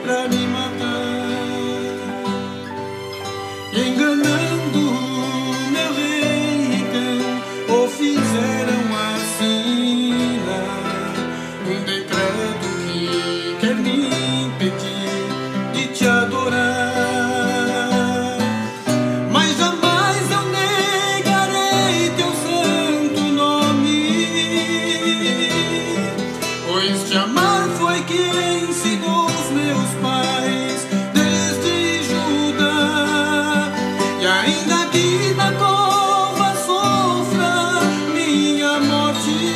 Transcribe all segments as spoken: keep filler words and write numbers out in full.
pra me matar, enganando meu rei, então o fizeram assim, um decreto que quer me impedir de te adorar. Mas jamais eu negarei teu santo nome, pois te amar foi que ensinou os meus pais desde Judá. E ainda que na cova sofra minha morte,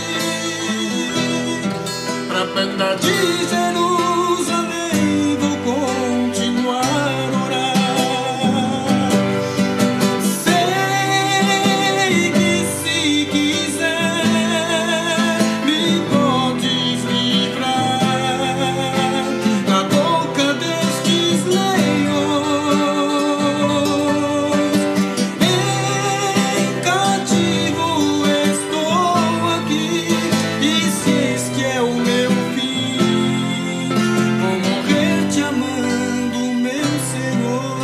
pra banda de Jerusalém vou continuar a orar. Sei que se quiser me podes livrar da boca destes leões. Em cativo estou aqui, e se eis que é o meu fim, vou morrer te amando, meu Senhor.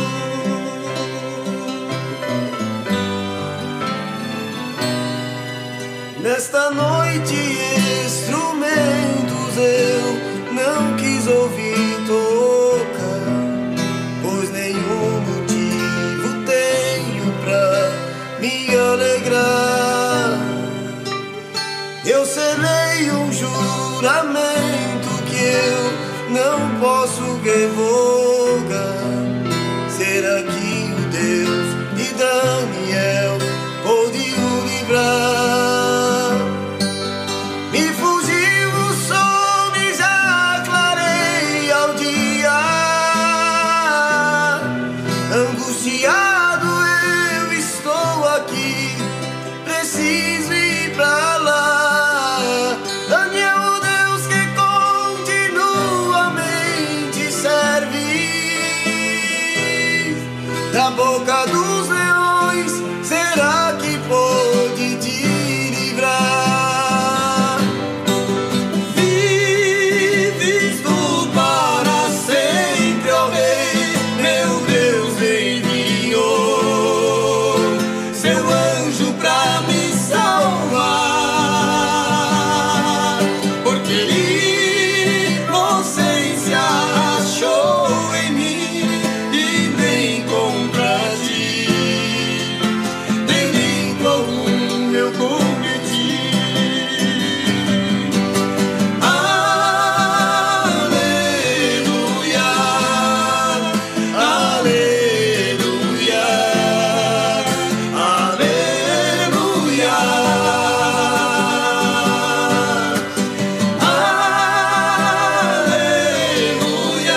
Nesta noite instrumentos eu não quis ouvir tocar, pois nenhum motivo tenho pra me alegrar. Eu selei um juramento que eu não posso revogar. Será que o Deus de Daniel pôde o livrar? Me fugiu o sono e já clareia ao dia. Angustiado eu estou aqui, preciso ir pra lá. Daniel, o Deus que continuamente serve, da boca dos leões, será que pode te livrar? Vives tu para sempre, ó Rei, meu Deus enviou seu anjo pra me salvar, porque inocência achou em mim e nem contra ti tem como eu cometi. Aleluia, aleluia, aleluia, aleluia,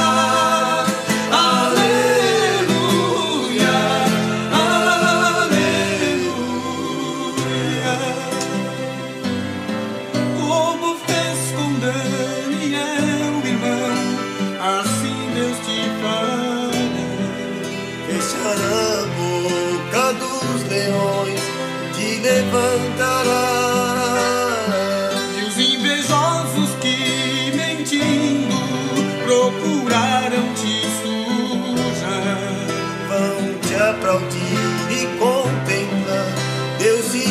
aleluia, aleluia. Como fez com Daniel, irmão, assim Deus te fará. Fechará a boca dos leões, te levantará. E os invejosos que mentindo procuraram te sujar, Vão te aplaudir e contemplar Deus se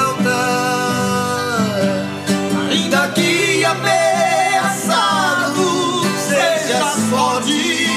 exaltar. ainda que ameaçado seja só de